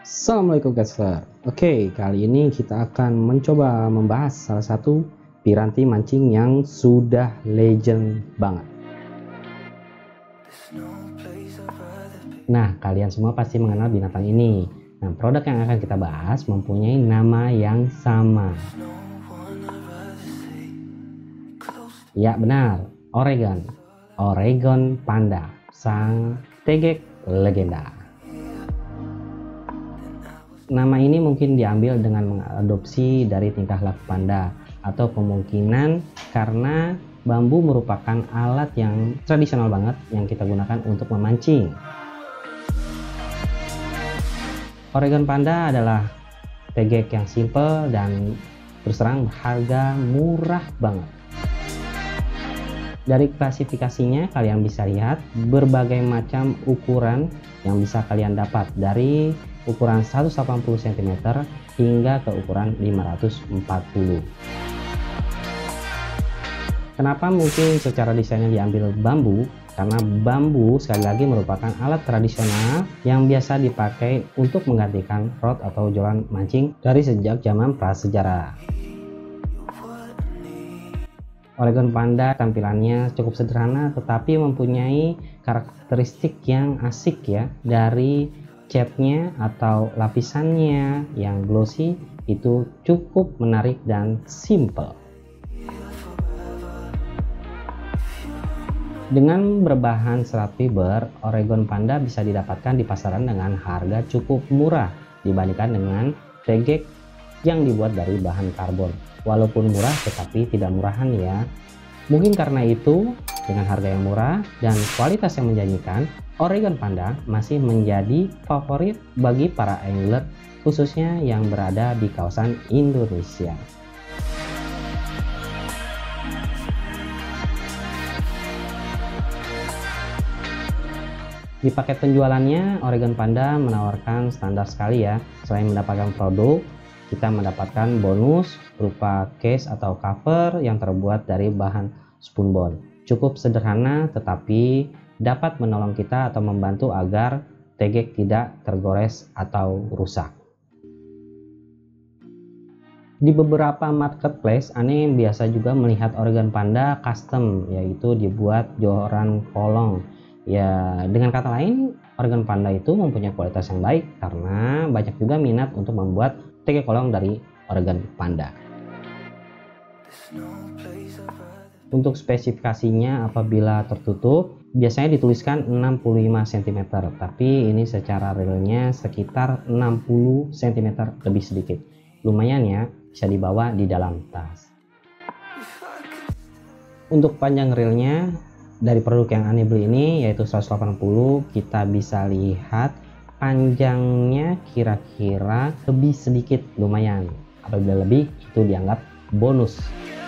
Assalamualaikum caster. Oke, kali ini kita akan mencoba membahas salah satu piranti mancing yang sudah legend banget. Nah, kalian semua pasti mengenal binatang ini. Nah, produk yang akan kita bahas mempunyai nama yang sama. Ya benar, Oregon Panda, sang tegek legenda. Nama ini mungkin diambil dengan mengadopsi dari tingkah laku panda, atau kemungkinan karena bambu merupakan alat yang tradisional banget yang kita gunakan untuk memancing. Oregon Panda adalah tegek yang simple dan terus terang harga murah banget. Dari klasifikasinya kalian bisa lihat berbagai macam ukuran yang bisa kalian dapat, dari ukuran 180 cm hingga ke ukuran 540. Kenapa mungkin secara desainnya diambil bambu? Karena bambu sekali lagi merupakan alat tradisional yang biasa dipakai untuk menggantikan rod atau joran mancing dari sejak zaman prasejarah. Oregon Panda tampilannya cukup sederhana tetapi mempunyai karakteristik yang asik ya. Dari catnya atau lapisannya yang glossy itu cukup menarik dan simple. Dengan berbahan serat fiber, Oregon Panda bisa didapatkan di pasaran dengan harga cukup murah dibandingkan dengan tegek yang dibuat dari bahan karbon. Walaupun murah tetapi tidak murahan ya. Mungkin karena itu dengan harga yang murah dan kualitas yang menjanjikan, Oregon Panda masih menjadi favorit bagi para angler khususnya yang berada di kawasan Indonesia. Di paket penjualannya, Oregon Panda menawarkan standar sekali ya. Selain mendapatkan produk, kita mendapatkan bonus berupa case atau cover yang terbuat dari bahan spunbond. Cukup sederhana tetapi dapat menolong kita atau membantu agar tegek tidak tergores atau rusak. Di beberapa marketplace, Ane biasa juga melihat Oregon Panda custom, yaitu dibuat joran kolong. Ya, dengan kata lain, Oregon Panda itu mempunyai kualitas yang baik karena banyak juga minat untuk membuat tegek kolong dari Oregon Panda. Untuk spesifikasinya apabila tertutup biasanya dituliskan 65 cm, tapi ini secara realnya sekitar 60 cm lebih sedikit. Lumayan ya, bisa dibawa di dalam tas. Untuk panjang realnya dari produk yang Ane beli ini yaitu 180, kita bisa lihat panjangnya kira-kira lebih sedikit, lumayan. Apabila lebih itu dianggap bonus.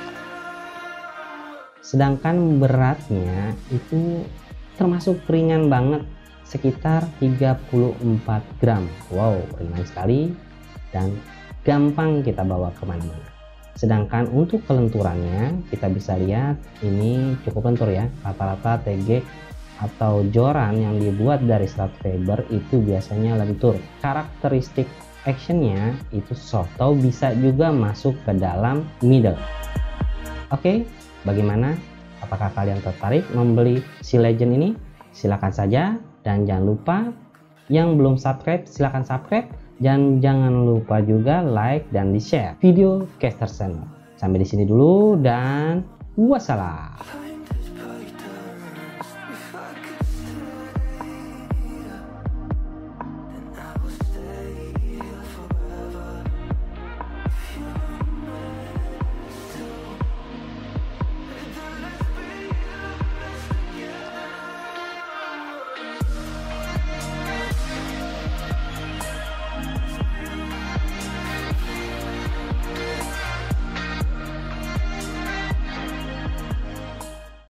Sedangkan beratnya itu termasuk ringan banget, sekitar 34 gram. Wow, ringan sekali dan gampang kita bawa kemana-mana. Sedangkan untuk kelenturannya kita bisa lihat ini cukup lentur ya. Rata-rata tegek atau joran yang dibuat dari serat fiber itu biasanya lentur. Karakteristik actionnya itu soft atau bisa juga masuk ke dalam middle. Oke, bagaimana? Apakah kalian tertarik membeli si legend ini? Silahkan saja, dan jangan lupa yang belum subscribe silahkan subscribe, dan jangan lupa juga like dan di share video Caster Channel. Sampai di sini dulu dan wassalam.